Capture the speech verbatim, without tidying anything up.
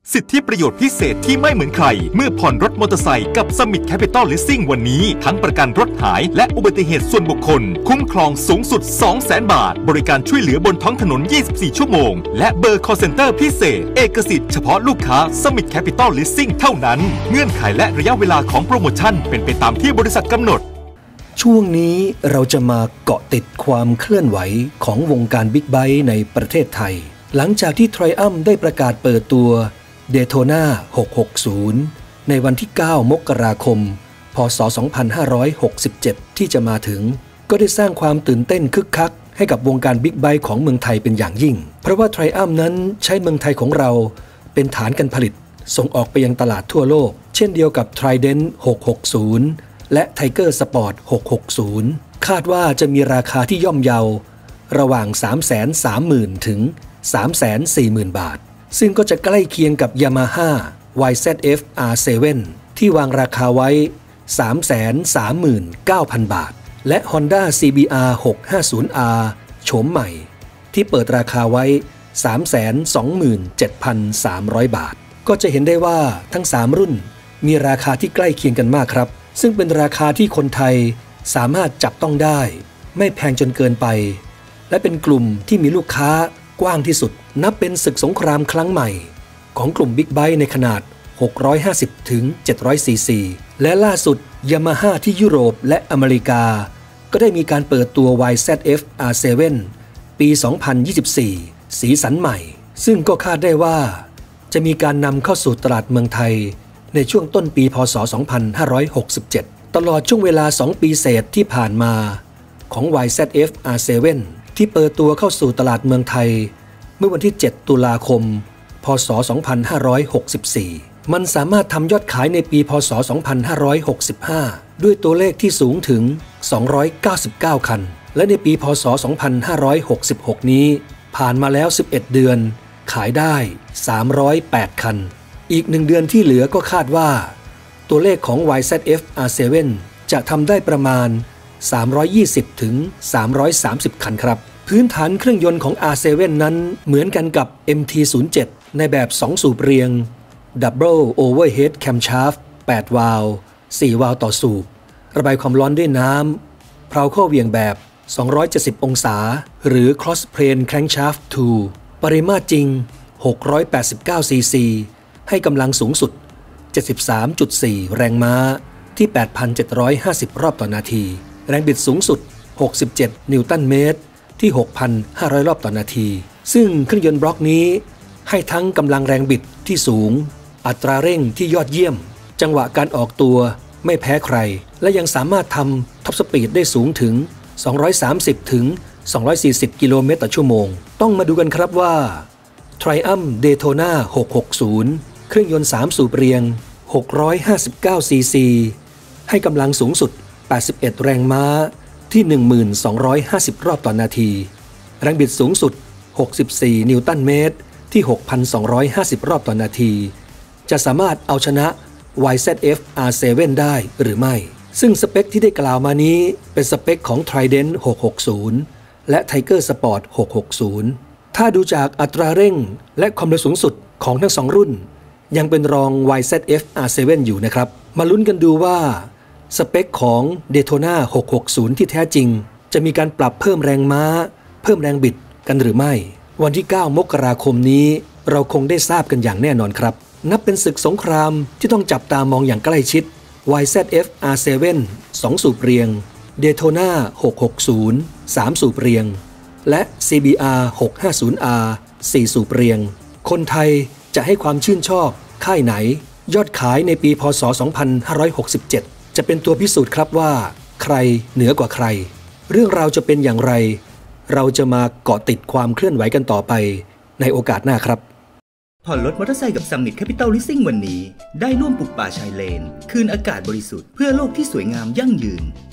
สิทธิประโยชน์พิเศษที่ไม่เหมือนใครเมื่อผ่อนรถมอเตอร์ไซค์กับ Summit Capital Leasing วันนี้ทั้งประกันรถหายและอุบัติเหตุส่วนบุคคลคุ้มครองสูงสุด สองแสน บาทบริการช่วยเหลือบนท้องถนน ยี่สิบสี่ ชั่วโมงและเบอร์ call center พิเศษเอกสิทธิ์เฉพาะลูกค้า Summit Capital Leasing เท่านั้นเงื่อนไขและระยะเวลาของโปรโมชั่นเป็นไปตามที่บริษัทกำหนดช่วงนี้เราจะมาเกาะติดความเคลื่อนไหวของวงการบิ๊กไบค์ในประเทศไทยหลังจากที่ Triumph ได้ประกาศเปิดตัว Daytona หกหกศูนย์ในวันที่ เก้ามกราคม พ.ศ. สองพันห้าร้อยหกสิบเจ็ด ที่จะมาถึงก็ได้สร้างความตื่นเต้นคึกคักให้กับวงการบิ๊กไบค์ของเมืองไทยเป็นอย่างยิ่งเพราะว่า Triumph นั้นใช้เมืองไทยของเราเป็นฐานการผลิตส่งออกไปยังตลาดทั่วโลกเช่นเดียวกับ Trident หกหกศูนย์และ Tiger Sport หกหกศูนย์คาดว่าจะมีราคาที่ย่อมเยาระหว่าง สามแสนสามหมื่น ถึง สามแสนสี่หมื่น บาทซึ่งก็จะใกล้เคียงกับ Yamaha วาย แซด เอฟ อาร์ เซเว่น ที่วางราคาไว้ สามแสนสามหมื่นเก้าพัน บาทและ Honda ซี บี อาร์ หกห้าศูนย์ อาร์ โฉมใหม่ที่เปิดราคาไว้ สามแสนสองหมื่นเจ็ดพันสามร้อย บาทก็จะเห็นได้ว่าทั้งสามรุ่นมีราคาที่ใกล้เคียงกันมากครับซึ่งเป็นราคาที่คนไทยสามารถจับต้องได้ไม่แพงจนเกินไปและเป็นกลุ่มที่มีลูกค้ากว้างที่สุดนับเป็นศึกสงครามครั้งใหม่ของกลุ่มบิ๊กไบค์ในขนาดหกร้อยห้าสิบถึงเจ็ดร้อยซีซีและล่าสุด Yamaha ที่ยุโรปและอเมริกาก็ได้มีการเปิดตัว วาย แซด เอฟ อาร์ เซเว่น ปี สองพันยี่สิบสี่ สีสันใหม่ซึ่งก็คาดได้ว่าจะมีการนำเข้าสู่ตลาดเมืองไทยในช่วงต้นปี พ.ศ. สองพันห้าร้อยหกสิบเจ็ด ตลอดช่วงเวลา สอง ปีเศษที่ผ่านมาของ วาย แซด เอฟ อาร์ เซเว่น ที่เปิดตัวเข้าสู่ตลาดเมืองไทยเมื่อวันที่ เจ็ด ตุลาคม พ.ศ. สองพันห้าร้อยหกสิบสี่ มันสามารถทำยอดขายในปี พ.ศ. สองพันห้าร้อยหกสิบห้า ด้วยตัวเลขที่สูงถึง สองร้อยเก้าสิบเก้า คันและในปี พ.ศ. สองพันห้าร้อยหกสิบหก นี้ผ่านมาแล้ว สิบเอ็ด เดือนขายได้ สามร้อยแปด คันอีกหนึ่งเดือนที่เหลือก็คาดว่าตัวเลขของ วาย แซด เอฟ อาร์ เซเว่น จะทำได้ประมาณ สามร้อยยี่สิบ ถึง สามร้อยสามสิบ คันครับพื้นฐานเครื่องยนต์ของ อาร์ เซเว่น นั้นเหมือนกันกับ เอ็ม ที ศูนย์เจ็ด ในแบบสองสูบเรียง Double Overhead Camshaft แปด วาล์ว สี่ วาล์วต่อสูบระบายความร้อนด้วยน้ำเพลาเข้าเหวี่ยงแบบสองร้อยเจ็ดสิบองศาหรือ Cross Plane Crankshaft ทู ปริมาตรจริงหกร้อยแปดสิบเก้าซีซีให้กำลังสูงสุด เจ็ดสิบสามจุดสี่ แรงม้าที่ แปดพันเจ็ดร้อยห้าสิบ รอบต่อนาทีแรงบิดสูงสุด หกสิบเจ็ด นิวตันเมตรที่ หกพันห้าร้อย รอบต่อนาทีซึ่งเครื่องยนต์บล็อกนี้ให้ทั้งกำลังแรงบิดที่สูงอัตราเร่งที่ยอดเยี่ยมจังหวะการออกตัวไม่แพ้ใครและยังสามารถทำท็อปสปีดได้สูงถึง สองร้อยสามสิบ ถึง สองร้อยสี่สิบ กิโลเมตรต่อชั่วโมงต้องมาดูกันครับว่า Triumph Daytona หกหกศูนย์เครื่องยนต์สามสูบเรียงหกร้อยห้าสิบเก้าซีซีให้กำลังสูงสุดแปดสิบเอ็ดแรงม้าที่ หนึ่งพันสองร้อยห้าสิบ รอบต่อนาทีแรงบิดสูงสุดหกสิบสี่นิวตันเมตรที่ หกพันสองร้อยห้าสิบ รอบต่อนาทีจะสามารถเอาชนะ วาย แซด เอฟ อาร์ เซเว่น ได้หรือไม่ซึ่งสเปคที่ได้กล่าวมานี้เป็นสเปคของ Trident หกหกศูนย์และ Tiger Sport หกหกศูนย์ถ้าดูจากอัตราเร่งและความเร็วสูงสุดของทั้งสองรุ่นยังเป็นรอง วาย แซด เอฟ อาร์ เซเว่น อยู่นะครับมาลุ้นกันดูว่าสเปคของ Daytona หกหกศูนย์ที่แท้จริงจะมีการปรับเพิ่มแรงม้าเพิ่มแรงบิดกันหรือไม่วันที่ เก้ามกราคมนี้เราคงได้ทราบกันอย่างแน่นอนครับนับเป็นศึกสงครามที่ต้องจับตามองอย่างใกล้ชิด วาย แซด เอฟ อาร์ เซเว่น สองสูบเรียง Daytona หกหกศูนย์ สามสูบเรียงและ ซี บี อาร์ หกห้าศูนย์ อาร์ สี่สูบเรียงคนไทยจะให้ความชื่นชอบค่ายไหนยอดขายในปี พ.ศ. สองพันห้าร้อยหกสิบเจ็ด จะเป็นตัวพิสูจน์ครับว่าใครเหนือกว่าใครเรื่องราวจะเป็นอย่างไรเราจะมาเกาะติดความเคลื่อนไหวกันต่อไปในโอกาสหน้าครับผ่อนรถมอเตอร์ไซค์กับ Summit Capital Leasing วันนี้ได้ร่วมปลูกป่าชายเลนคืนอากาศบริสุทธิ์เพื่อโลกที่สวยงามยั่งยืน